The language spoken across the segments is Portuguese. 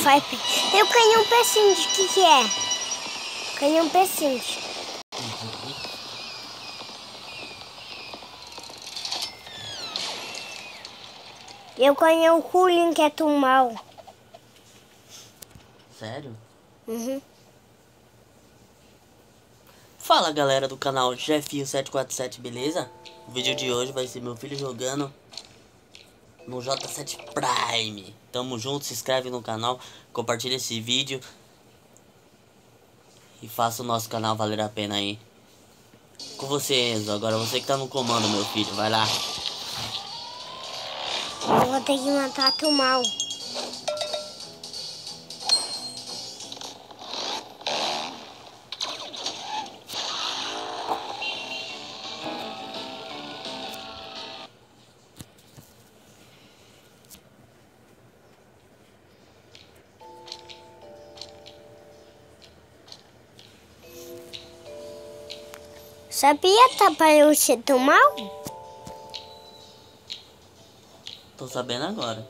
vai... Eu canhão P5, o que é? Canhão P5. Eu canhão Cooling, que é tão mal. Sério? Uhum. Fala galera do canal Jefinho747, beleza? O vídeo de hoje vai ser meu filho jogando no J7 Prime. Tamo junto, se inscreve no canal, compartilha esse vídeo e faça o nosso canal valer a pena aí. Com você, Enzo, agora você que tá no comando, meu filho, vai lá. Eu vou ter que matar tão mal. Sabia, tá para eu ser tão mal? Tô sabendo agora.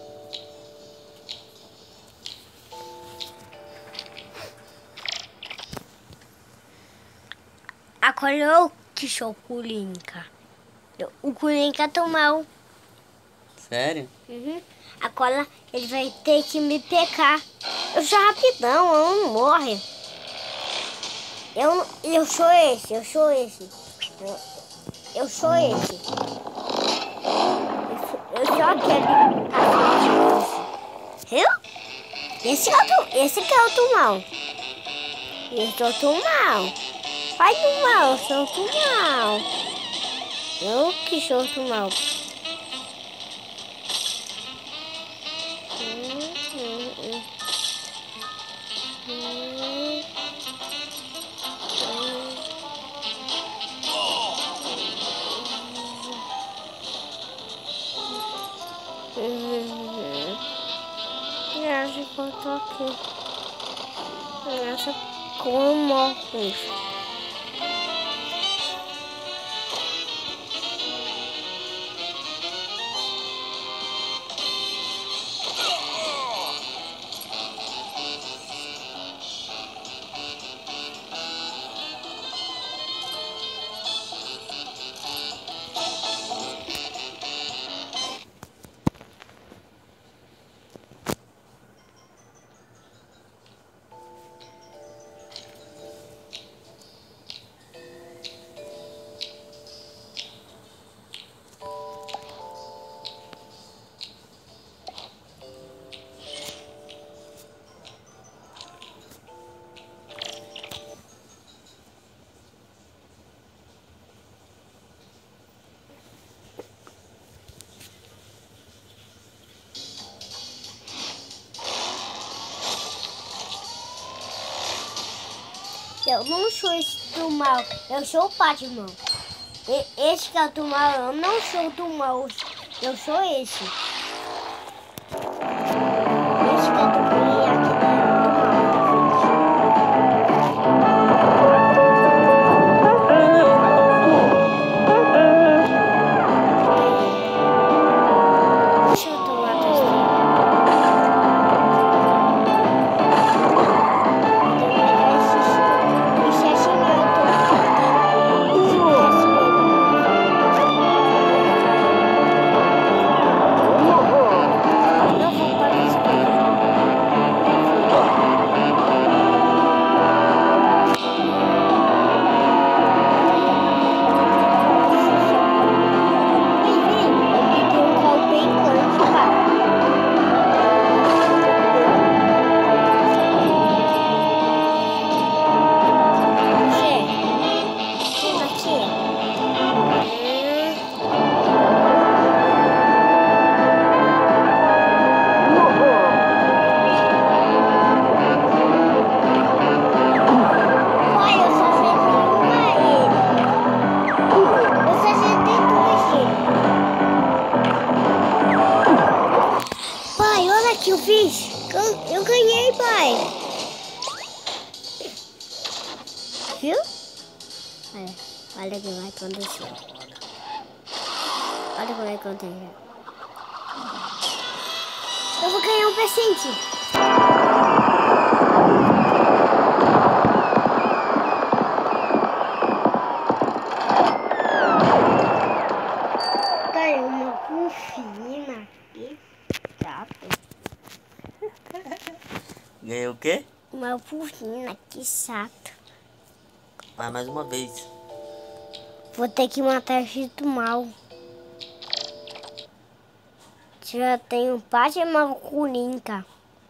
Agora eu que sou o Culinca. O Culinca tão mal. Sério? Uhum. Agora ele vai ter que me pegar. Eu sou rapidão, eu não morro. Eu sou esse, eu sou esse. Eu sou esse. Eu sou aquele cacete. Viu? Esse que é o do mal. Eu sou do mal. Vai do mal, eu sou do mal. Eu que sou do mal. Acho que eu tô aqui. Acho como morro. Eu não sou esse do mal, eu sou o Batman. Esse que é o do mal, eu não sou do mal, eu sou esse. Esse que é do mal e aquele é do mal. Deixa eu tomar tua que eu fiz? Eu ganhei, pai. Viu? Olha que vai acontecer. Olha como vai acontecer. Eu vou ganhar um presente. Ganhei o quê? Uma purina, que chato. Vai mais uma vez. Vou ter que matar esse mal. Já tenho parte de Maculinca.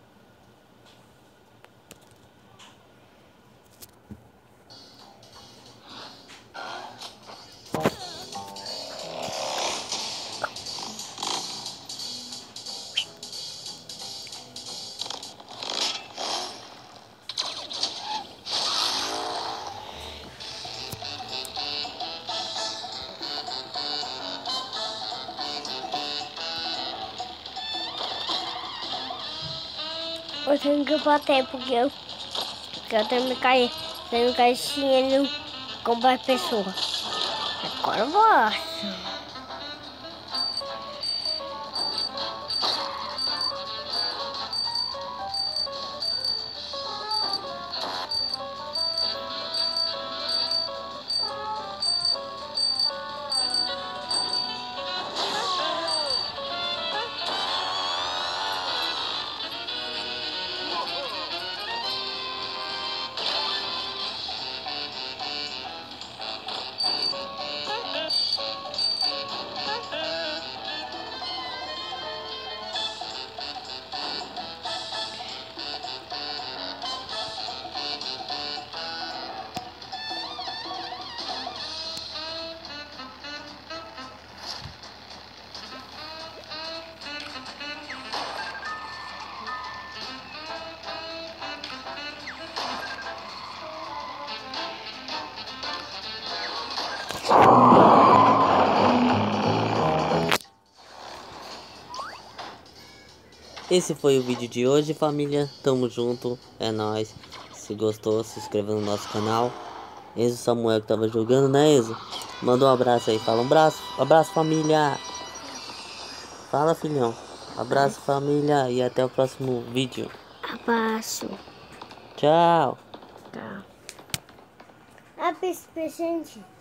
Eu tenho que bater porque eu tenho que cair. Tenho que cair sem ele como a pessoa. Agora eu gosto. Esse foi o vídeo de hoje, família. Tamo junto, é nóis. Se gostou, se inscreva no nosso canal. Enzo Samuel que tava jogando, né, Enzo? Manda um abraço aí, fala um abraço família. Fala, filhão. Abraço família e até o próximo vídeo. Abraço. Tchau. Tá. Abraço, gente.